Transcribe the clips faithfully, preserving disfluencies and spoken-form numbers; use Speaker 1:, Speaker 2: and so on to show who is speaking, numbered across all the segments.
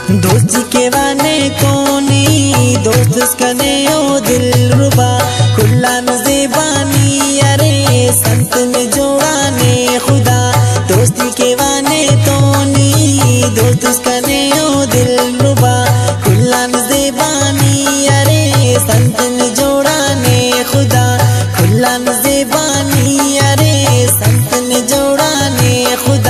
Speaker 1: दोस्ती के वाने कोनी दोस्त उसकने ओ दिल रुबा खुला नज़ेबानी अरे संत ने जोड़ा ने खुदा। दोस्ती के वाने तोनी दोस्त उसकने ओ दिल रुबा खुला नज़ेबानी अरे संत ने जोड़ा ने खुदा। खुला नज़ेबानी अरे संत ने जोड़ा ने खुदा।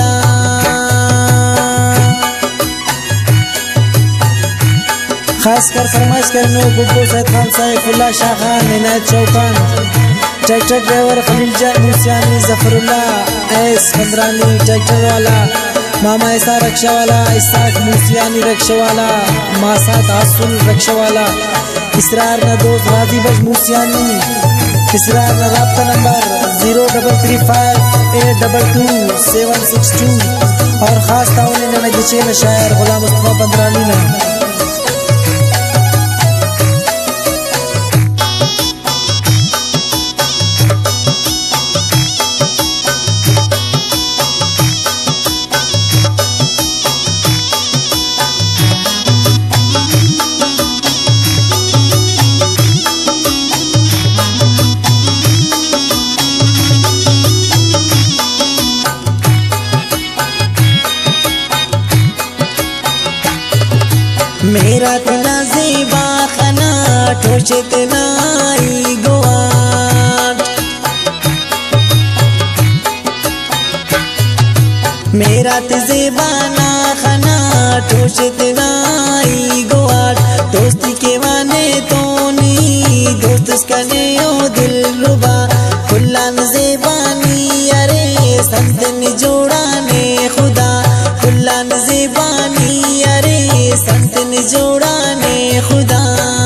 Speaker 1: खासकर फरमाइश करने Gubbu Saeed Khan Saifullah Shah Khan Inayat Chaukan tractor driver Khalil Jan Musiyani Zafarullah S Pandrani tractor वाला मामा ऐसा रक्षा वाला इसाक मूसियानी रक्षा वाला मासात हासुल रक्षा वाला इसरार न दोस्त राजी बज मूसियानी इसरार न राब्ता number zero double three five eight double two seven six two और खास ताउन ने नगीचे शायर गुलाम मुस्तफा पंद्रानी में। मेरा तना ज़ेबा खना ठोशे तनाई गोवाट मेरा ज़ेबा ना खना ठोशे तनाई गोवाट। दोस्ती के वाने तोनी दोस्त उसकने ओ दिल रुबा खुला नज़ेबानी अरे संत ने जोड़ा ने खुदा। खुला नज़ेबानी अरे संत ने जोड़ा ने खुदा।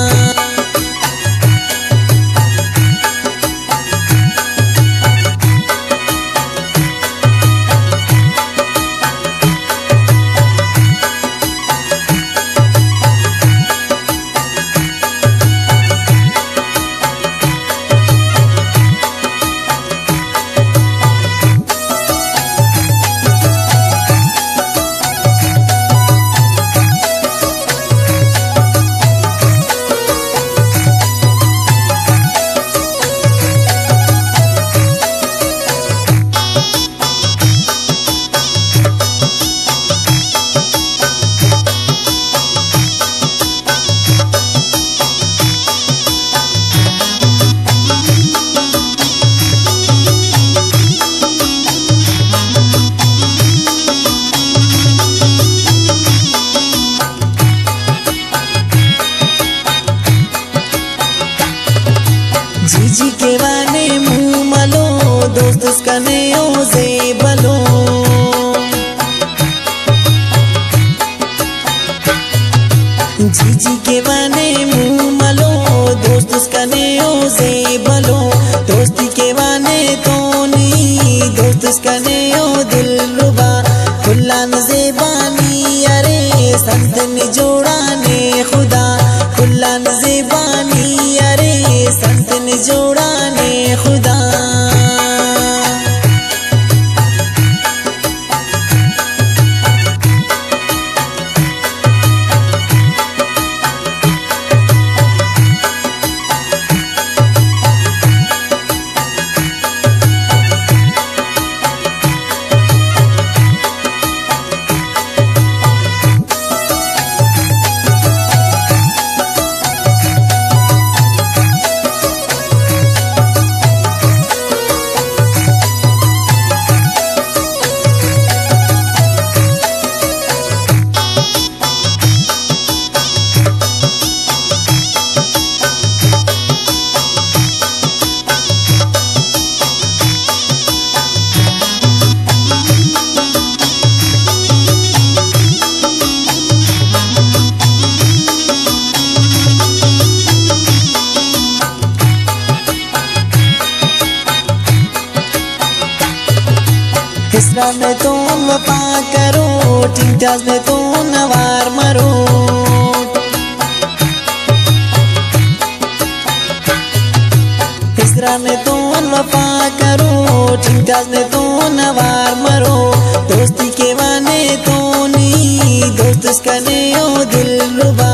Speaker 1: जीजी के वाने मुँह मलो दोस्त उसकने ओ ज़ेबलो जीजी के वाने मुँह मलो दोस्त उसकने ओ ज़ेबलो। दोस्ती के वाने तोनी दोस्त उसकने ओ दिल रुबा खुला नज़ेबानी अरे संत ने जोड़ा ने खुदा। खुला नज़ेबानी अरे संत ने जोड़ा ने खुदा। इसरा में तो वफा करो टिंटास में तो नवार मरो। इसरा में तो वफा करो टिंटास में तो नवार मरो। दोस्ती के वाने तो नी दोस्त उसकने ओ दिल रुबा